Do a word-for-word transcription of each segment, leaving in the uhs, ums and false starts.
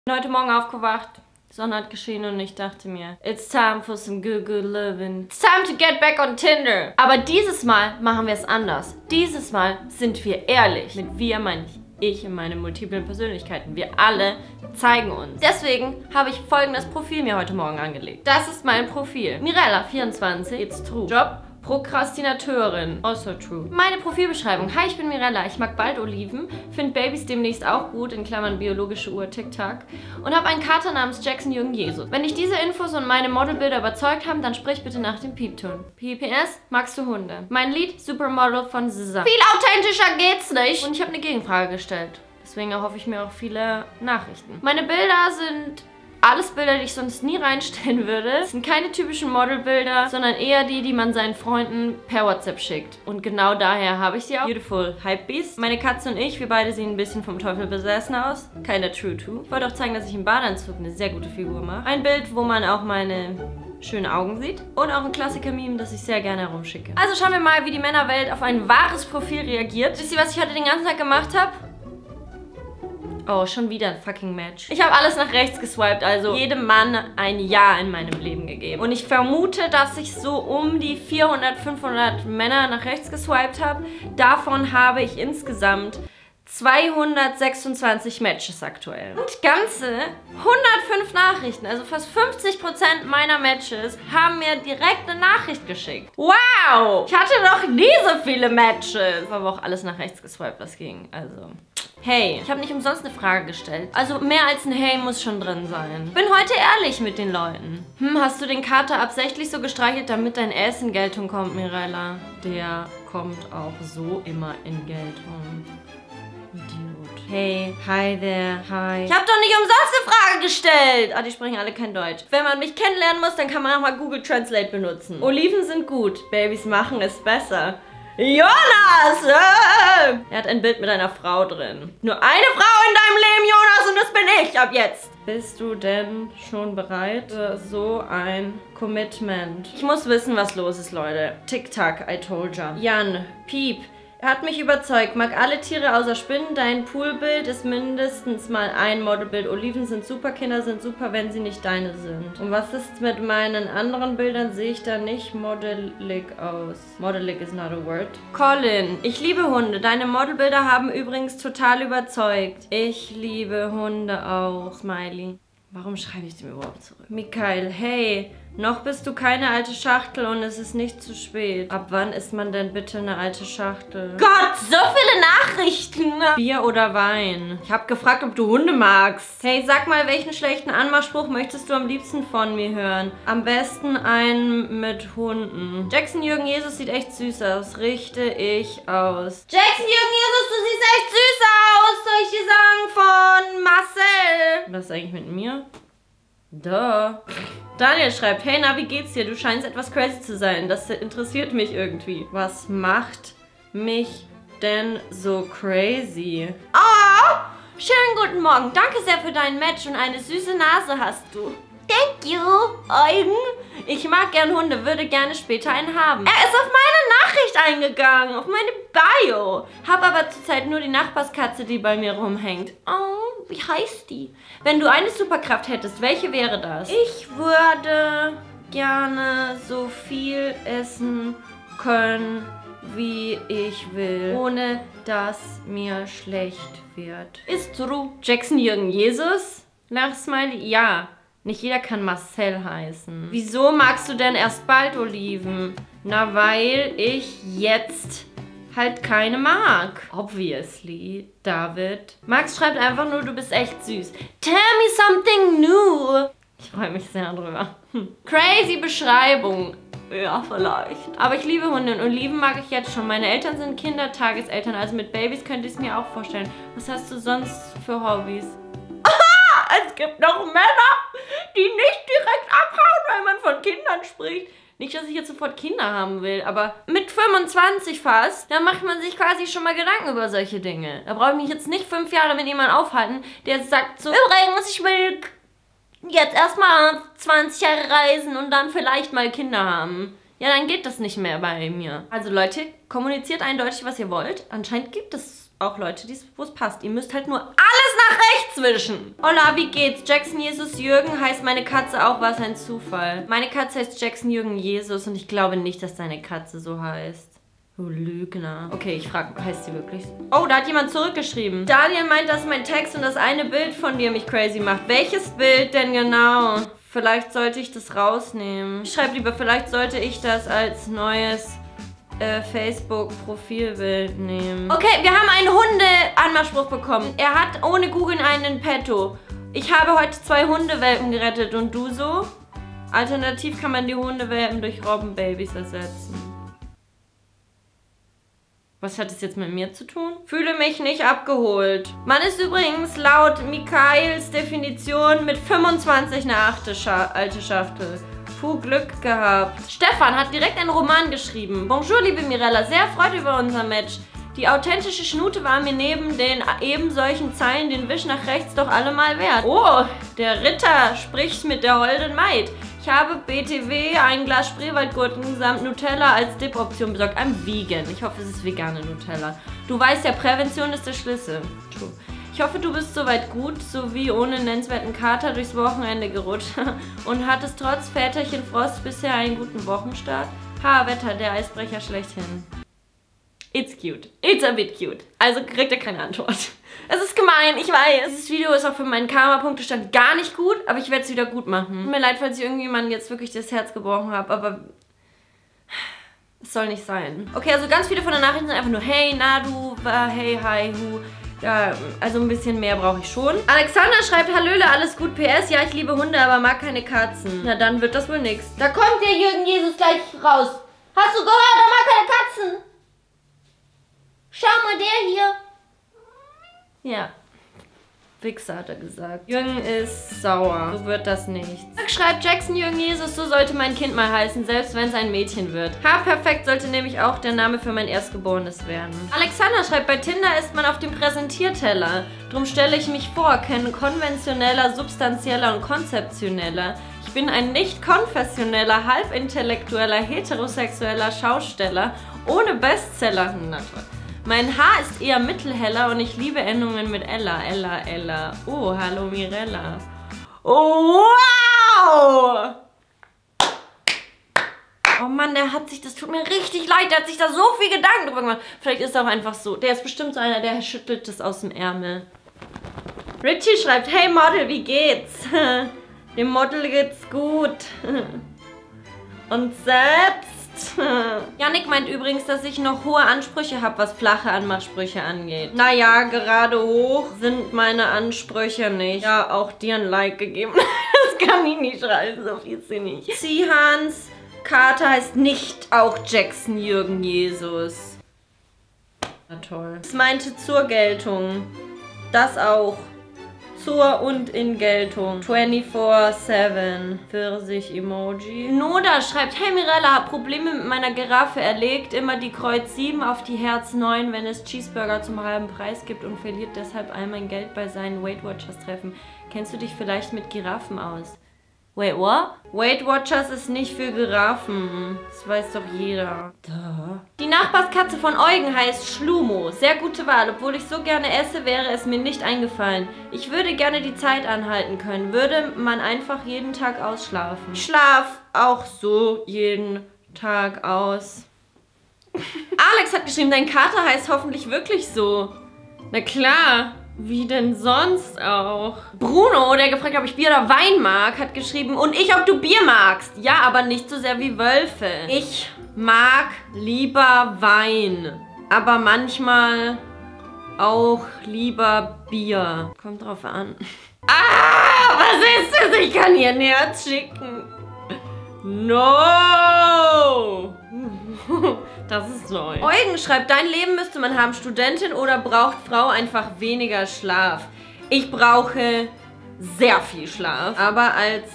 Ich bin heute Morgen aufgewacht, Sonne hat geschienen und ich dachte mir, it's time for some good, good living. It's time to get back on Tinder. Aber dieses Mal machen wir es anders. Dieses Mal sind wir ehrlich. Mit wir meine ich ich und meine multiplen Persönlichkeiten. Wir alle zeigen uns. Deswegen habe ich folgendes Profil mir heute Morgen angelegt. Das ist mein Profil. Mirella, vierundzwanzig, it's true. Job, Prokrastinateurin, also true. Meine Profilbeschreibung. Hi, ich bin Mirella. Ich mag bald Oliven, finde Babys demnächst auch gut, in Klammern biologische Uhr, Tic-Tac, und habe einen Kater namens Jackson Jürgen Jesus. Wenn dich diese Infos und meine Modelbilder überzeugt haben, dann sprich bitte nach dem Piepton. P P S, magst du Hunde? Mein Lied, Supermodel von S Z A. Viel authentischer geht's nicht. Und ich habe eine Gegenfrage gestellt. Deswegen erhoffe ich mir auch viele Nachrichten. Meine Bilder sind alles Bilder, die ich sonst nie reinstellen würde. Es sind keine typischen Modelbilder, sondern eher die, die man seinen Freunden per WhatsApp schickt. Und genau daher habe ich sie auch. Beautiful Hypebeast. Meine Katze und ich, wir beide sehen ein bisschen vom Teufel besessen aus. Keiner True Two. Ich wollte auch zeigen, dass ich im Badeanzug eine sehr gute Figur mache. Ein Bild, wo man auch meine schönen Augen sieht. Und auch ein Klassiker-Meme, das ich sehr gerne herumschicke. Also schauen wir mal, wie die Männerwelt auf ein wahres Profil reagiert. Wisst ihr, was ich heute den ganzen Tag gemacht habe? Oh, schon wieder ein fucking Match. Ich habe alles nach rechts geswiped, also jedem Mann ein Ja in meinem Leben gegeben. Und ich vermute, dass ich so um die vierhundert, fünfhundert Männer nach rechts geswiped habe. Davon habe ich insgesamt zweihundertsechsundzwanzig Matches aktuell. Und ganze hundertfünf Nachrichten, also fast fünfzig Prozent meiner Matches, haben mir direkt eine Nachricht geschickt. Wow! Ich hatte noch nie so viele Matches. Aber auch alles nach rechts geswiped, was ging. Also hey, ich habe nicht umsonst eine Frage gestellt. Also mehr als ein Hey muss schon drin sein. Ich bin heute ehrlich mit den Leuten. Hm, hast du den Kater absichtlich so gestreichelt, damit dein Ass in Geltung kommt, Mirella? Der kommt auch so immer in Geltung. Idiot. Hey, hi there, hi. Ich habe doch nicht umsonst eine Frage gestellt. Ah, die sprechen alle kein Deutsch. Wenn man mich kennenlernen muss, dann kann man auch mal Google Translate benutzen. Oliven sind gut, Babys machen es besser. Jonas! Äh! Er hat ein Bild mit einer Frau drin. Nur eine Frau in deinem Leben, Jonas, und das bin ich ab jetzt. Bist du denn schon bereit für so ein Commitment? Ich muss wissen, was los ist, Leute. Tic-Tac, I told ya. Jan, Piep. Er hat mich überzeugt, mag alle Tiere außer Spinnen. Dein Poolbild ist mindestens mal ein Modelbild. Oliven sind super, Kinder sind super, wenn sie nicht deine sind. Und was ist mit meinen anderen Bildern? Sehe ich da nicht modelig aus. Modelig is not a word. Colin, ich liebe Hunde. Deine Modelbilder haben übrigens total überzeugt. Ich liebe Hunde auch. Smiley. Warum schreibe ich dem überhaupt zurück? Michael, hey, noch bist du keine alte Schachtel und es ist nicht zu spät. Ab wann ist man denn bitte eine alte Schachtel? Gott, so viele Nachrichten! Bier oder Wein? Ich habe gefragt, ob du Hunde magst. Hey, sag mal, welchen schlechten Anmachspruch möchtest du am liebsten von mir hören? Am besten einen mit Hunden. Jackson Jürgen Jesus sieht echt süß aus. Richte ich aus. Jackson Jürgen Jesus, du siehst echt süß aus! Soll ich dir sagen von Marcel? Was ist eigentlich mit mir? Duh. Daniel schreibt, hey, na, wie geht's dir? Du scheinst etwas crazy zu sein. Das interessiert mich irgendwie. Was macht mich denn so crazy? Oh, schönen guten Morgen. Danke sehr für dein Match und eine süße Nase hast du. Thank you, Eugen. Ich mag gern Hunde, würde gerne später einen haben. Er ist auf meine Nachricht eingegangen, auf meine Bio. Hab aber zurzeit nur die Nachbarskatze, die bei mir rumhängt. Oh, wie heißt die? Wenn du eine Superkraft hättest, welche wäre das? Ich würde gerne so viel essen können, wie ich will, ohne dass mir schlecht wird. Ist true. Jackson Jürgen Jesus? Nach Smiley? Ja. Nicht jeder kann Marcel heißen. Wieso magst du denn erst bald Oliven? Na, weil ich jetzt halt keine mag. Obviously, David. Max schreibt einfach nur, du bist echt süß. Tell me something new. Ich freue mich sehr drüber. Hm. Crazy Beschreibung. Ja, vielleicht. Aber ich liebe Hunde und Oliven mag ich jetzt schon. Meine Eltern sind Kindertageseltern, also mit Babys könnte ich es mir auch vorstellen. Was hast du sonst für Hobbys? Es gibt noch Männer, die nicht direkt abhauen, weil man von Kindern spricht. Nicht, dass ich jetzt sofort Kinder haben will, aber mit fünfundzwanzig fast, da macht man sich quasi schon mal Gedanken über solche Dinge. Da brauche ich mich jetzt nicht fünf Jahre mit jemandem aufhalten, der sagt so, übrigens, ich will jetzt erstmal zwanzig Jahre reisen und dann vielleicht mal Kinder haben. Ja, dann geht das nicht mehr bei mir. Also Leute, kommuniziert eindeutig, was ihr wollt. Anscheinend gibt es auch Leute, wo es passt. Ihr müsst halt nur alles nach rechts wischen. Hola, wie geht's? Jackson Jesus Jürgen heißt meine Katze auch, was ein Zufall. Meine Katze heißt Jackson Jürgen Jesus und ich glaube nicht, dass deine Katze so heißt. Du Lügner. Okay, ich frage, heißt sie wirklich so? Oh, da hat jemand zurückgeschrieben. Daniel meint, dass mein Text und das eine Bild von dir mich crazy macht. Welches Bild denn genau? Vielleicht sollte ich das rausnehmen. Ich schreibe lieber, vielleicht sollte ich das als neues äh, Facebook-Profilbild nehmen. Okay, wir haben einen Hunde-Anmachspruch bekommen. Er hat ohne Googeln einen Petto. Ich habe heute zwei Hundewelpen gerettet und du so? Alternativ kann man die Hundewelpen durch Robbenbabys ersetzen. Was hat das jetzt mit mir zu tun? Fühle mich nicht abgeholt. Man ist übrigens laut Michaels Definition mit fünfundzwanzig eine achte Scha alte Schachtel. Puh, Glück gehabt. Stefan hat direkt einen Roman geschrieben. Bonjour, liebe Mirella. Sehr erfreut über unser Match. Die authentische Schnute war mir neben den eben solchen Zeilen den Wisch nach rechts doch allemal wert. Oh, der Ritter spricht mit der holden Maid. Ich habe B T W, ein Glas Spreewaldgurken samt Nutella als Dip-Option besorgt. I'm vegan. Ich hoffe, es ist vegane Nutella. Du weißt ja, Prävention ist der Schlüssel. Ich hoffe, du bist soweit gut, sowie ohne nennenswerten Kater durchs Wochenende gerutscht und hattest trotz Väterchen Frost bisher einen guten Wochenstart. Ha, Wetter, der Eisbrecher schlechthin. It's cute. It's a bit cute. Also kriegt er keine Antwort. Es ist gemein, ich weiß. Dieses Video ist auch für meinen Karma-Punktestand gar nicht gut, aber ich werde es wieder gut machen. Tut mir leid, falls ich irgendjemandem jetzt wirklich das Herz gebrochen habe, aber es soll nicht sein. Okay, also ganz viele von den Nachrichten sind einfach nur hey, na du, hey, hi, hu. Ja, also ein bisschen mehr brauche ich schon. Alexander schreibt, Hallöle, alles gut, P S. Ja, ich liebe Hunde, aber mag keine Katzen. Na, dann wird das wohl nix. Da kommt der Jürgen Jesus gleich raus. Hast du gehört, er mag keine Katzen. Schau mal, der hier. Ja. Wichser, hat er gesagt. Jürgen ist sauer. So wird das nichts. Schreibt Jackson Jürgen Jesus, so sollte mein Kind mal heißen, selbst wenn es ein Mädchen wird. Ha, perfekt sollte nämlich auch der Name für mein Erstgeborenes werden. Alexander schreibt, bei Tinder ist man auf dem Präsentierteller. Drum stelle ich mich vor, kein konventioneller, substanzieller und konzeptioneller. Ich bin ein nicht konfessioneller, halbintellektueller, heterosexueller Schausteller ohne Bestseller. Na toll. Mein Haar ist eher mittelheller und ich liebe Endungen mit Ella, Ella, Ella. Oh, hallo Mirella. Oh, wow! Oh Mann, der hat sich, das tut mir richtig leid, der hat sich da so viel Gedanken drüber gemacht. Vielleicht ist er auch einfach so, der ist bestimmt so einer, der schüttelt das aus dem Ärmel. Richie schreibt, hey Model, wie geht's? Dem Model geht's gut. Und selbst? Yannick meint übrigens, dass ich noch hohe Ansprüche habe, was flache Anmachsprüche angeht. Naja, gerade hoch sind meine Ansprüche nicht. Ja, auch dir ein Like gegeben. Das kann ich nicht schreiben, so viel sie nicht. Seehans Kater heißt nicht auch Jackson Jürgen Jesus. Na toll. Das meinte zur Geltung. Das auch. Zur und in Geltung. vierundzwanzig sieben. Pfirsich-Emoji. Noda schreibt, hey Mirella, hab Probleme mit meiner Giraffe. Er legt immer die Kreuz sieben auf die Herz neun, wenn es Cheeseburger zum halben Preis gibt und verliert deshalb all mein Geld bei seinen Weight Watchers Treffen. Kennst du dich vielleicht mit Giraffen aus? Wait, what? Weight Watchers ist nicht für Giraffen. Das weiß doch jeder. Duh. Die Nachbarskatze von Eugen heißt Schlumo. Sehr gute Wahl. Obwohl ich so gerne esse, wäre es mir nicht eingefallen. Ich würde gerne die Zeit anhalten können. Würde man einfach jeden Tag ausschlafen. Ich schlaf auch so jeden Tag aus. Alex hat geschrieben, dein Kater heißt hoffentlich wirklich so. Na klar. Wie denn sonst auch? Bruno, der gefragt hat, ob ich Bier oder Wein mag, hat geschrieben, und ich, ob du Bier magst. Ja, aber nicht so sehr wie Wölfe. Ich mag lieber Wein, aber manchmal auch lieber Bier. Kommt drauf an. Ah, was ist das? Ich kann hier ein Herz schicken. No! Das ist neu. Eugen schreibt, dein Leben müsste man haben, Studentin oder braucht Frau einfach weniger Schlaf? Ich brauche sehr viel Schlaf. Aber als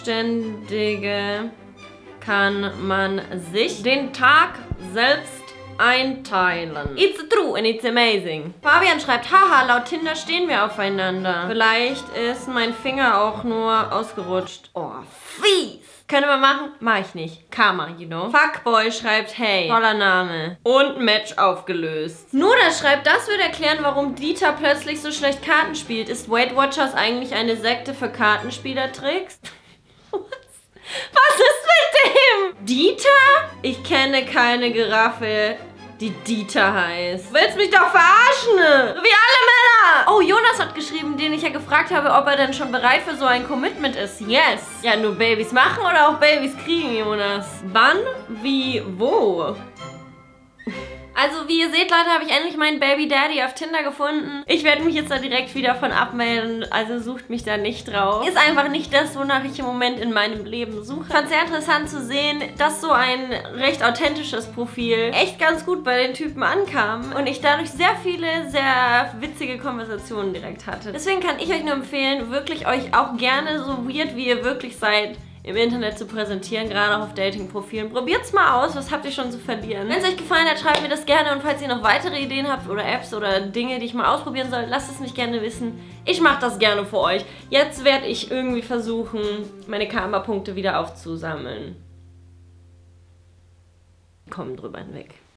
Selbstständige kann man sich den Tag selbst einteilen. It's true and it's amazing. Fabian schreibt, haha, laut Tinder stehen wir aufeinander. Vielleicht ist mein Finger auch nur ausgerutscht. Oh, fies. Können wir machen? Mach ich nicht. Karma, you know. Fuckboy schreibt, hey, toller Name. Und Match aufgelöst. Nuda schreibt, das würde erklären, warum Dieter plötzlich so schlecht Karten spielt. Ist Weight Watchers eigentlich eine Sekte für Kartenspielertricks? Was? Was ist mit dem? Dieter? Ich kenne keine Giraffe, die Dieter heißt. Willst mich doch verarschen? Wie alle Männer. Oh, Jonas hat geschrieben, den ich ja gefragt habe, ob er denn schon bereit für so ein Commitment ist. Yes. Ja, nur Babys machen oder auch Babys kriegen, Jonas? Wann? Wie? Wo? Also, wie ihr seht, Leute, habe ich endlich meinen Baby Daddy auf Tinder gefunden. Ich werde mich jetzt da direkt wieder von abmelden, also sucht mich da nicht drauf. Ist einfach nicht das, wonach ich im Moment in meinem Leben suche. Ich fand es sehr interessant zu sehen, dass so ein recht authentisches Profil echt ganz gut bei den Typen ankam und ich dadurch sehr viele, sehr witzige Konversationen direkt hatte. Deswegen kann ich euch nur empfehlen, wirklich euch auch gerne so weird, wie ihr wirklich seid, im Internet zu präsentieren, gerade auch auf Dating-Profilen. Probiert's mal aus, was habt ihr schon zu verlieren? Wenn es euch gefallen hat, schreibt mir das gerne und falls ihr noch weitere Ideen habt oder Apps oder Dinge, die ich mal ausprobieren soll, lasst es mich gerne wissen. Ich mache das gerne für euch. Jetzt werde ich irgendwie versuchen, meine Karma-Punkte wieder aufzusammeln. Kommen drüber hinweg.